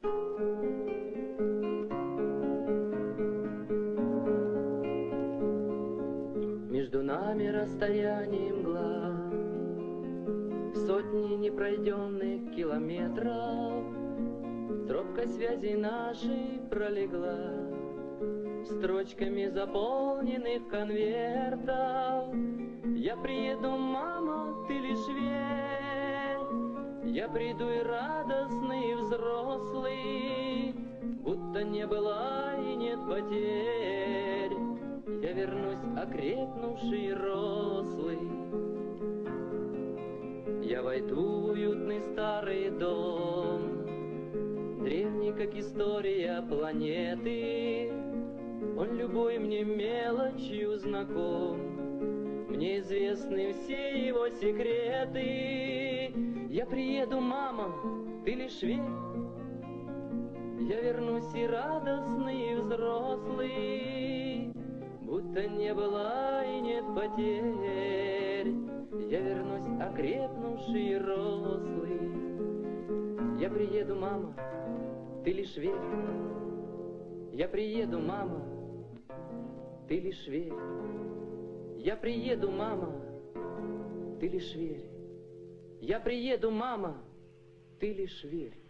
Между нами расстояние мгла, сотни непройденных километров. Тропка связи нашей пролегла строчками заполненных конвертов. Я приеду, мама, ты лишь верь. Я приду и радостный, и взрослый, будто не было и нет потерь. Я вернусь окрепнувший и рослый. Я войду в уютный старый дом, древний, как история планеты. Он любой мне мелочью знаком, мне известны все его секреты. Я приеду, мама, ты лишь верь. Я вернусь и радостный, и взрослый, будто не было и нет потерь. Я вернусь окрепнувший и рослый. Я приеду, мама, ты лишь верь. Я приеду, мама, ты лишь верь. Я приеду, мама, ты лишь верь. Я приеду, мама, ты лишь верь.